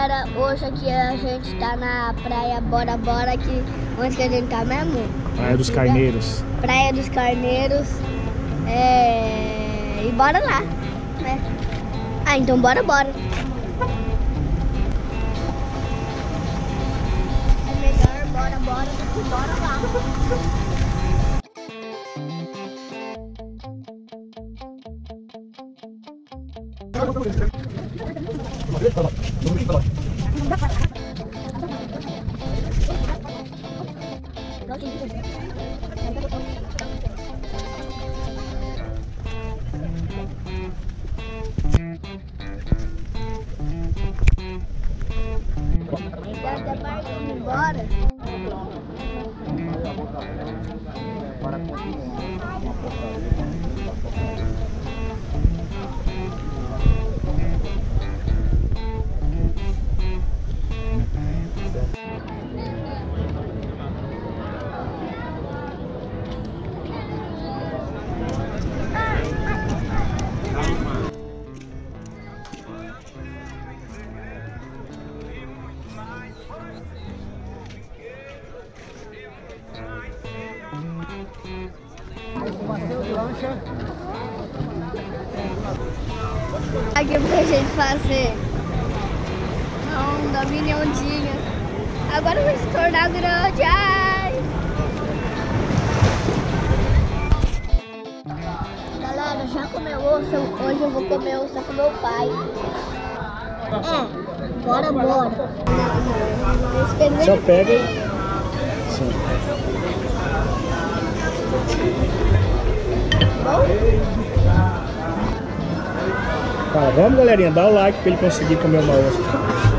galera, hoje aqui a gente tá na praia Bora Bora, aqui onde que a gente tá mesmo? Praia dos Carneiros. Praia dos Carneiros. E bora lá, né? Ah, então bora. É melhor bora do que bora lá. Já vai embora. Aqui pra gente fazer onda, mini ondinha. Agora vai se tornar grande. Ai! Galera, já comeu osso? Hoje eu vou comer osso com meu pai. Bora. Só pega e... Sim. Fala, vamos galerinha, dá o like pra ele conseguir comer uma ostra.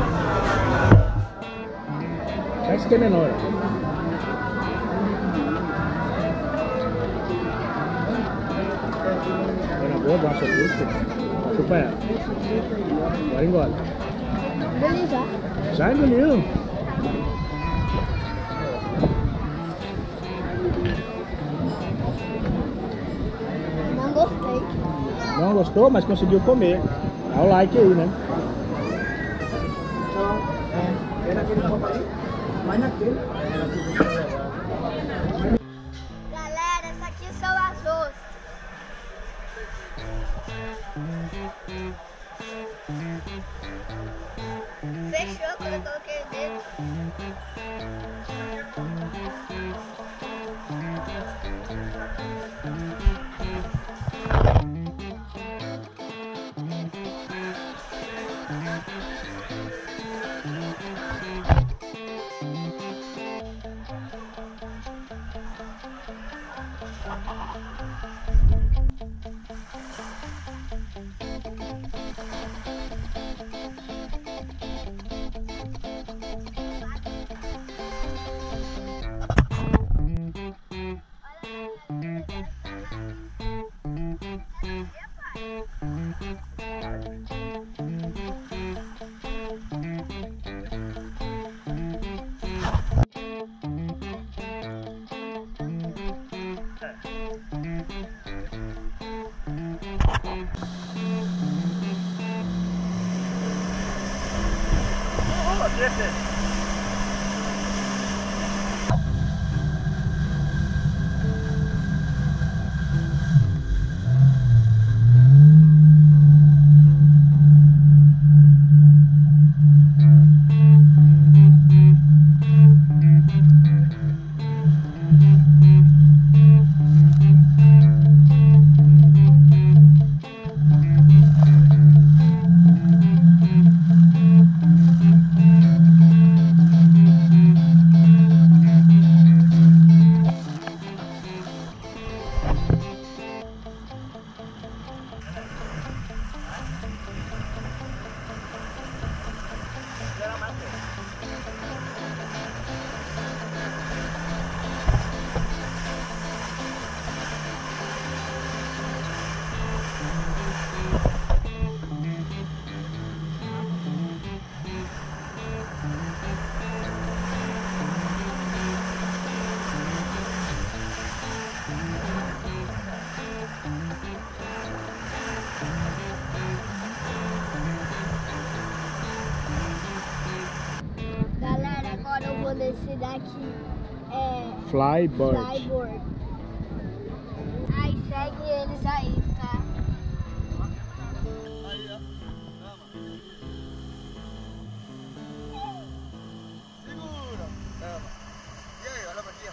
Esse que é menor. Vai na boa, dá uma sopista. Chupa ela. Agora engole. Já engoliu. Não gostei. Não gostou, mas conseguiu comer. Dá o like aí, né? Galera, essas aqui são as ostras. Fechou quando eu coloquei dentro. atividade é Flyboard. Flyboard. Aí segue eles aí, tá? Aí, ó. Segura. Calma. E aí, olha pra aqui,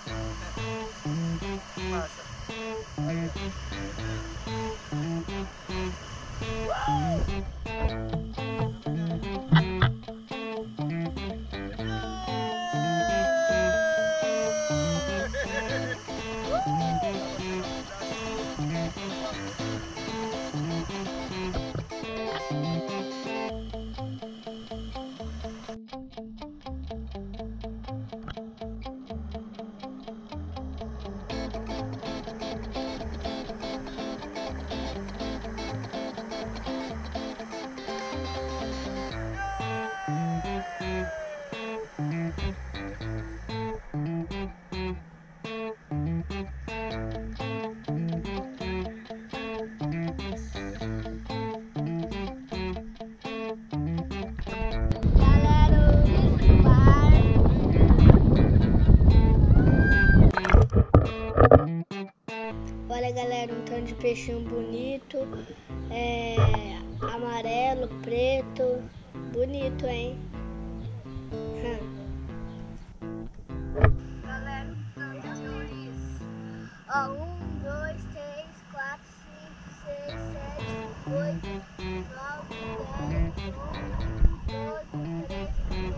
ó. Passa. Aí, Olha, galera, um tanto de peixinho bonito, amarelo, preto, bonito, hein? Galera, um tanto de ouriço. Ó, 1, 2, 3, 4, 5, 6, 7, 8, 9, 10, 11, 12, 13,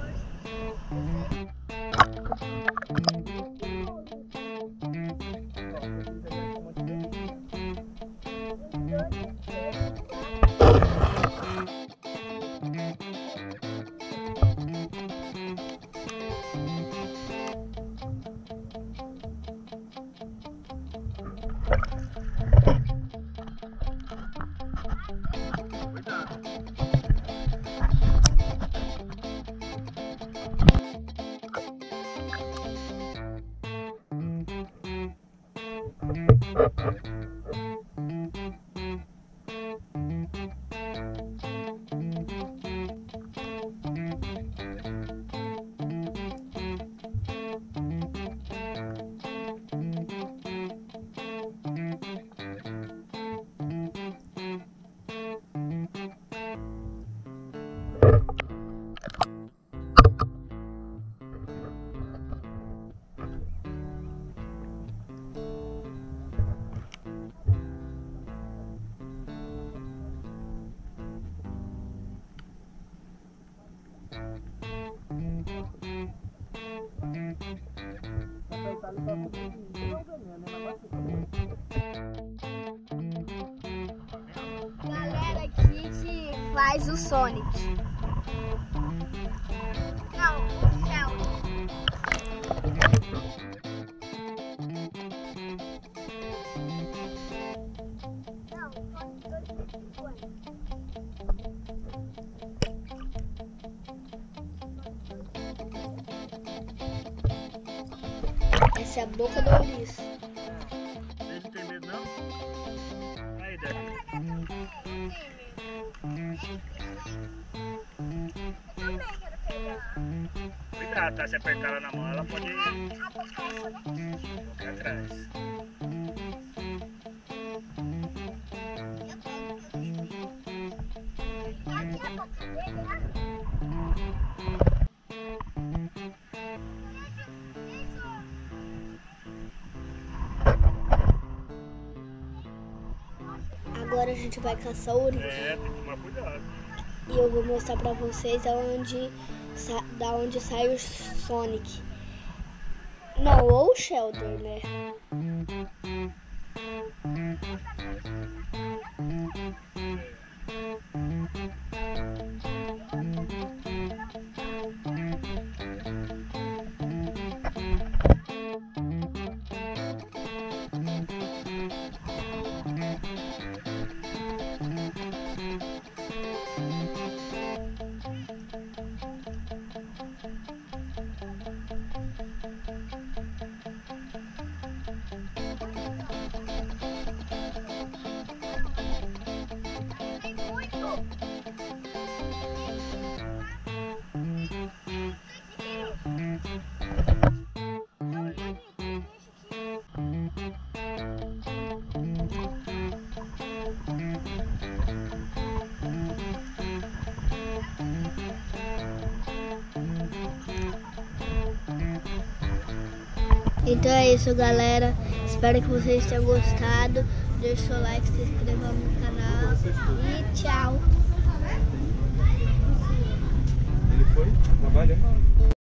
galera aqui que faz o Sonic. Não, o Sheldon. Não, o Sonic 2050. Essa é a boca do ouriço. Vocês não tem medo, não? Aí, Davi. Cuidado, tá? Se apertar ela na mão, ela pode ir atrás. Agora a gente vai caçar ouriço. É, tem que tomar cuidado. E eu vou mostrar pra vocês da onde sai o Sonic. Não, ou o Sheldon, né? Então é isso, galera. Espero que vocês tenham gostado. Deixe seu like, se inscreva no canal e tchau. Ele foi trabalhar.